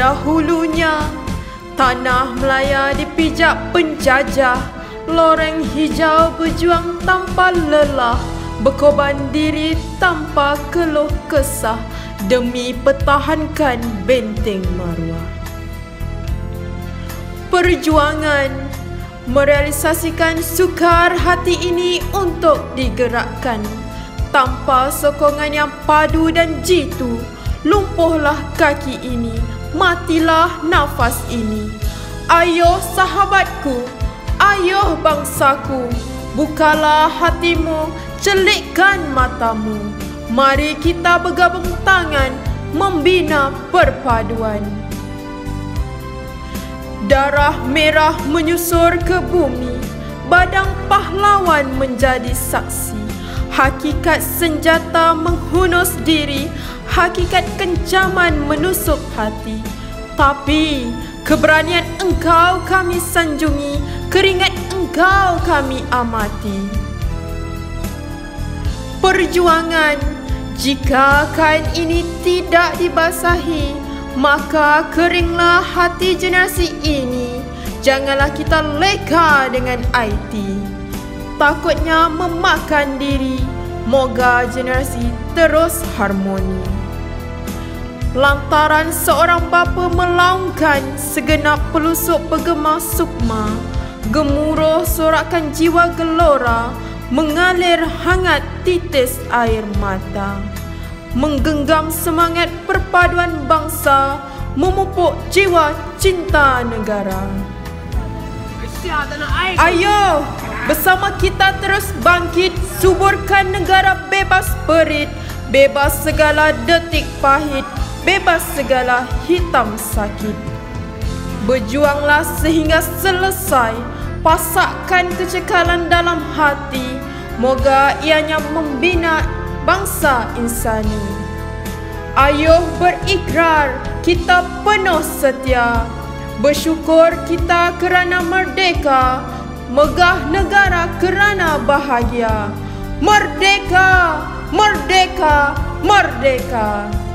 Dahulunya tanah Melaya dipijak penjajah, loreng hijau berjuang tanpa lelah, berkorban diri tanpa keluh kesah demi pertahankan benteng maruah. Perjuangan merealisasikan sukar hati ini untuk digerakkan. Tanpa sokongan yang padu dan jitu, lumpuhlah kaki ini, matilah nafas ini. Ayo sahabatku, ayo bangsaku, bukalah hatimu, celikkan matamu. Mari kita bergabung tangan, membina perpaduan. Darah merah menyusur ke bumi, badang pahlawan menjadi saksi. Hakikat senjata menghunus diri, hakikat kencaman menusuk hati. Tapi keberanian engkau kami sanjungi, keringat engkau kami amati. Perjuangan, jika kain ini tidak dibasahi, maka keringlah hati generasi ini. Janganlah kita leka dengan IT, takutnya memakan diri. Moga generasi terus harmoni. Lantaran seorang bapa melaungkan segenap pelusuk bergema sukma, gemuruh sorakan jiwa gelora, mengalir hangat titis air mata, menggenggam semangat perpaduan bangsa, memupuk jiwa cinta negara. Ayo bersama kita terus bangkit, suburkan negara bebas perit, bebas segala detik pahit, bebas segala hitam sakit. Berjuanglah sehingga selesai, pasakkan kecekalan dalam hati, moga ianya membina bangsa insani. Ayo berikrar, kita penuh setia, bersyukur kita kerana merdeka, megah negara kerana bahagia. Merdeka, merdeka, merdeka.